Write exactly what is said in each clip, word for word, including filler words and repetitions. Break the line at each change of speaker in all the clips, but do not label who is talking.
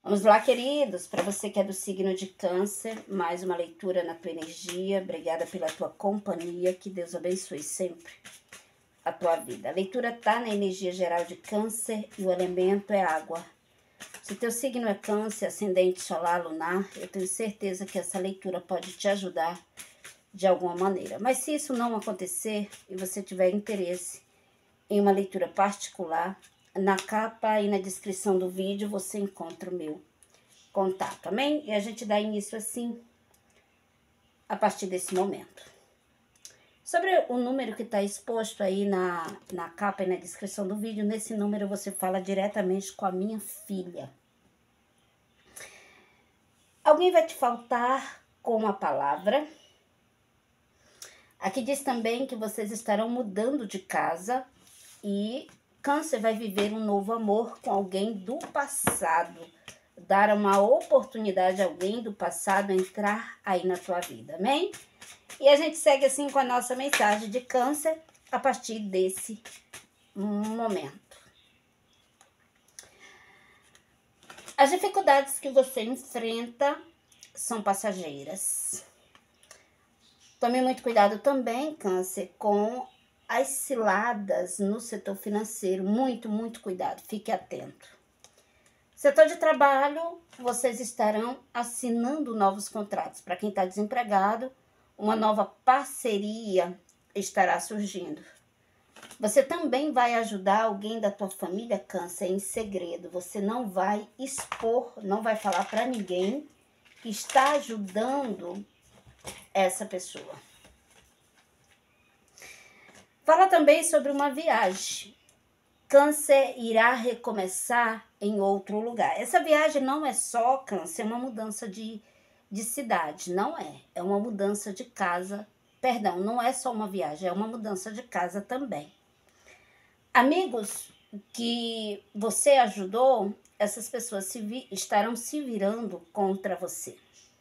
Vamos lá, queridos, para você que é do signo de Câncer, mais uma leitura na tua energia. Obrigada pela tua companhia, que Deus abençoe sempre a tua vida. A leitura tá na energia geral de Câncer e o elemento é água. Se teu signo é Câncer, ascendente solar, lunar, eu tenho certeza que essa leitura pode te ajudar de alguma maneira. Mas se isso não acontecer e você tiver interesse em uma leitura particular, na capa e na descrição do vídeo você encontra o meu contato, amém? E a gente dá início assim, a partir desse momento. Sobre o número que está exposto aí na, na capa e na descrição do vídeo, nesse número você fala diretamente com a minha filha. Alguém vai te faltar com uma palavra. Aqui diz também que vocês estarão mudando de casa e Câncer vai viver um novo amor com alguém do passado. Dar uma oportunidade a alguém do passado entrar aí na tua vida, amém? E a gente segue assim com a nossa mensagem de Câncer a partir desse momento. As dificuldades que você enfrenta são passageiras. Tome muito cuidado também, Câncer, com as ciladas no setor financeiro. Muito, muito cuidado. Fique atento. Setor de trabalho, vocês estarão assinando novos contratos. Para quem está desempregado, uma nova parceria estará surgindo. Você também vai ajudar alguém da tua família, Câncer, em segredo. Você não vai expor, não vai falar para ninguém que está ajudando essa pessoa. Fala também sobre uma viagem. Câncer irá recomeçar em outro lugar. Essa viagem não é só, Câncer, é uma mudança de, de cidade, não é. É uma mudança de casa, perdão, não é só uma viagem, é uma mudança de casa também. Amigos que você ajudou, essas pessoas se vi, estarão se virando contra você.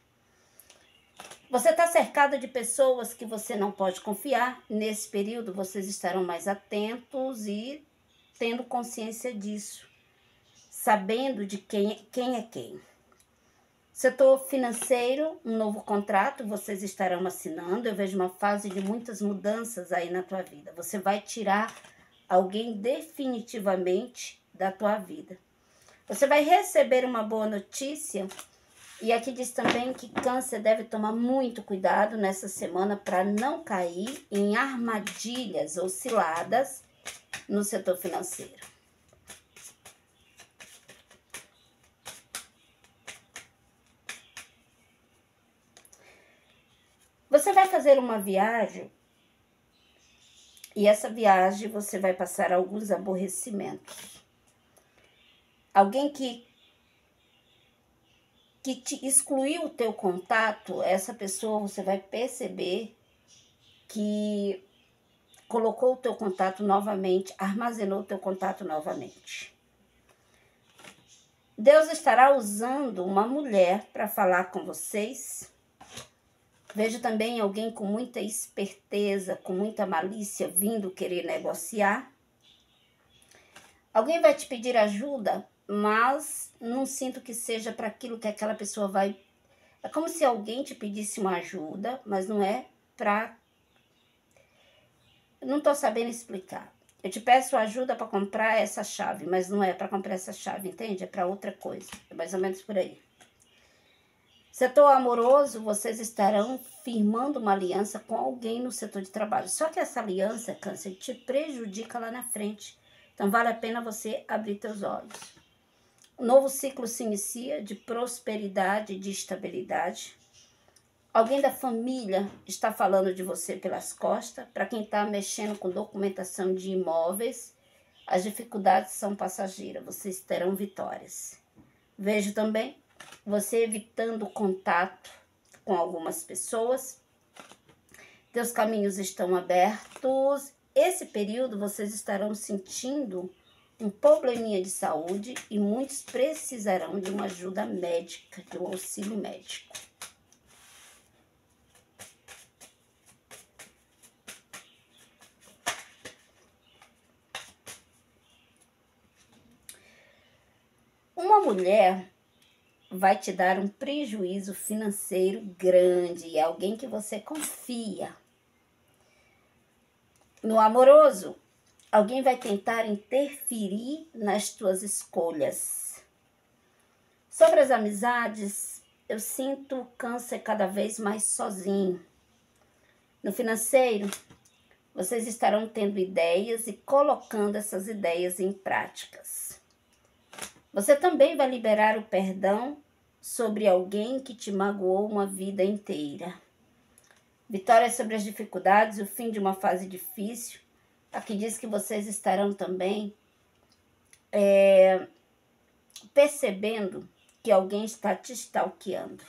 Você está cercado de pessoas que você não pode confiar. Nesse período, vocês estarão mais atentos e tendo consciência disso, sabendo de quem, quem é quem. Setor financeiro, um novo contrato, vocês estarão assinando. Eu vejo uma fase de muitas mudanças aí na tua vida. Você vai tirar alguém definitivamente da tua vida. Você vai receber uma boa notícia. E aqui diz também que Câncer deve tomar muito cuidado nessa semana para não cair em armadilhas ou ciladas no setor financeiro. Você vai fazer uma viagem e essa viagem você vai passar alguns aborrecimentos. Alguém que que te excluiu o teu contato, essa pessoa você vai perceber que colocou o teu contato novamente, armazenou o teu contato novamente. Deus estará usando uma mulher para falar com vocês. Vejo também alguém com muita esperteza, com muita malícia, vindo querer negociar. Alguém vai te pedir ajuda, mas não sinto que seja para aquilo que aquela pessoa vai... É como se alguém te pedisse uma ajuda, mas não é para... Não estou sabendo explicar. Eu te peço ajuda para comprar essa chave, mas não é para comprar essa chave, entende? É para outra coisa. É mais ou menos por aí. Setor amoroso, vocês estarão firmando uma aliança com alguém no setor de trabalho. Só que essa aliança, Câncer, te prejudica lá na frente. Então vale a pena você abrir teus olhos. Um novo ciclo se inicia de prosperidade, de estabilidade. Alguém da família está falando de você pelas costas. Para quem está mexendo com documentação de imóveis, as dificuldades são passageiras. Vocês terão vitórias. Vejo também você evitando contato com algumas pessoas. Teus caminhos estão abertos. Esse período vocês estarão sentindo um probleminha de saúde e muitos precisarão de uma ajuda médica, de um auxílio médico. Uma mulher vai te dar um prejuízo financeiro grande. É alguém que você confia. No amoroso, alguém vai tentar interferir nas tuas escolhas. Sobre as amizades, eu sinto o câncer cada vez mais sozinho. No financeiro, vocês estarão tendo ideias e colocando essas ideias em práticas. Você também vai liberar o perdão sobre alguém que te magoou uma vida inteira. Vitória sobre as dificuldades, o fim de uma fase difícil. Aqui diz que vocês estarão também é, percebendo que alguém está te stalkeando.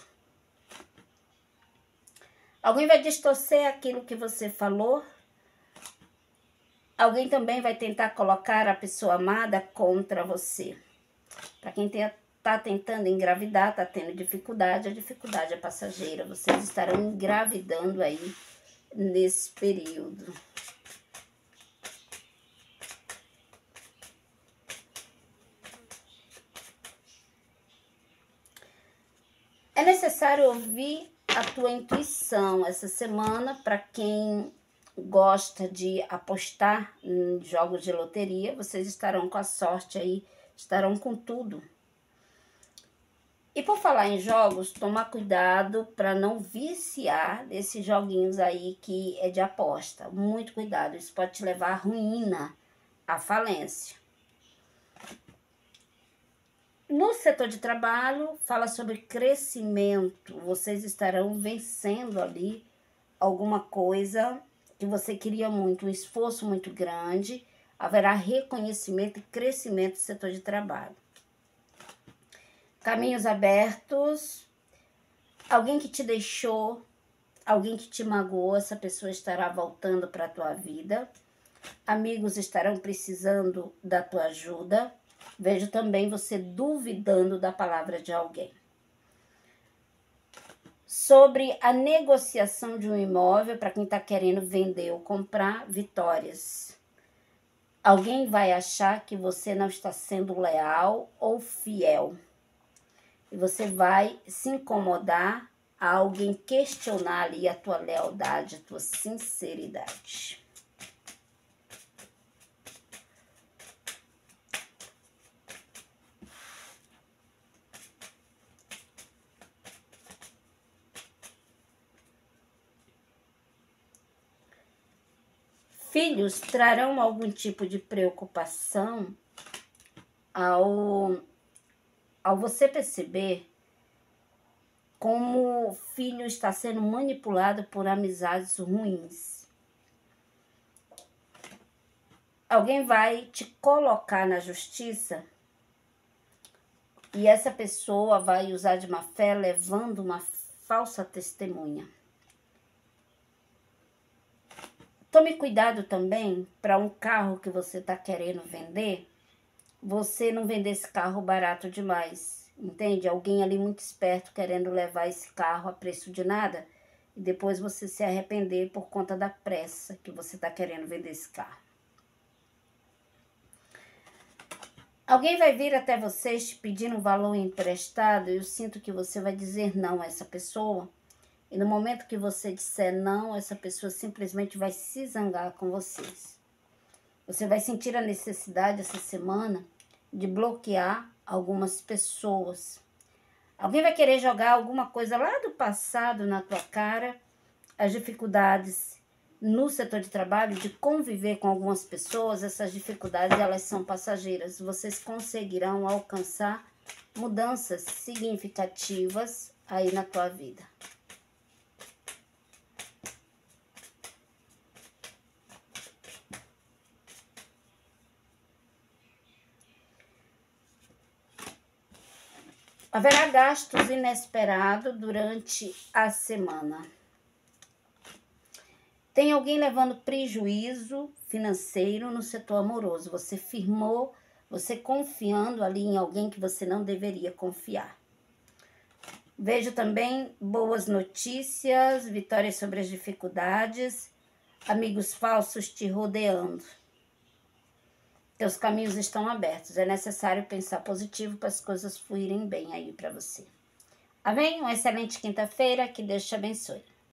Alguém vai distorcer aquilo que você falou. Alguém também vai tentar colocar a pessoa amada contra você. Para quem está tentando engravidar, está tendo dificuldade, a dificuldade é passageira. Vocês estarão engravidando aí nesse período. É necessário ouvir a tua intuição essa semana para quem gosta de apostar em jogos de loteria. Vocês estarão com a sorte aí, estarão com tudo. E por falar em jogos, tomar cuidado para não viciar desses joguinhos aí que é de aposta. Muito cuidado, isso pode te levar à ruína, à falência. No setor de trabalho, fala sobre crescimento. Vocês estarão vencendo ali alguma coisa que você queria muito, um esforço muito grande. Haverá reconhecimento e crescimento do setor de trabalho. Caminhos abertos. Alguém que te deixou, alguém que te magoou, essa pessoa estará voltando para a tua vida. Amigos estarão precisando da tua ajuda. Vejo também você duvidando da palavra de alguém. Sobre a negociação de um imóvel, para quem está querendo vender ou comprar, vitórias. Alguém vai achar que você não está sendo leal ou fiel. E você vai se incomodar a alguém questionar ali a tua lealdade, a tua sinceridade. Filhos trarão algum tipo de preocupação ao, ao você perceber como o filho está sendo manipulado por amizades ruins. Alguém vai te colocar na justiça e essa pessoa vai usar de má fé levando uma falsa testemunha. Tome cuidado também para um carro que você está querendo vender, você não vender esse carro barato demais, entende? Alguém ali muito esperto querendo levar esse carro a preço de nada e depois você se arrepender por conta da pressa que você está querendo vender esse carro. Alguém vai vir até vocês te pedindo um valor emprestado e eu sinto que você vai dizer não a essa pessoa. E no momento que você disser não, essa pessoa simplesmente vai se zangar com vocês. Você vai sentir a necessidade essa semana de bloquear algumas pessoas. Alguém vai querer jogar alguma coisa lá do passado na tua cara. As dificuldades no setor de trabalho, de conviver com algumas pessoas, essas dificuldades elas são passageiras. Vocês conseguirão alcançar mudanças significativas aí na tua vida. Haverá gastos inesperados durante a semana. Tem alguém levando prejuízo financeiro no setor amoroso. Você firmou, você confiando ali em alguém que você não deveria confiar. Vejo também boas notícias, vitórias sobre as dificuldades, amigos falsos te rodeando. Teus caminhos estão abertos. É necessário pensar positivo para as coisas fluírem bem aí para você. Amém? Uma excelente quinta-feira. Que Deus te abençoe.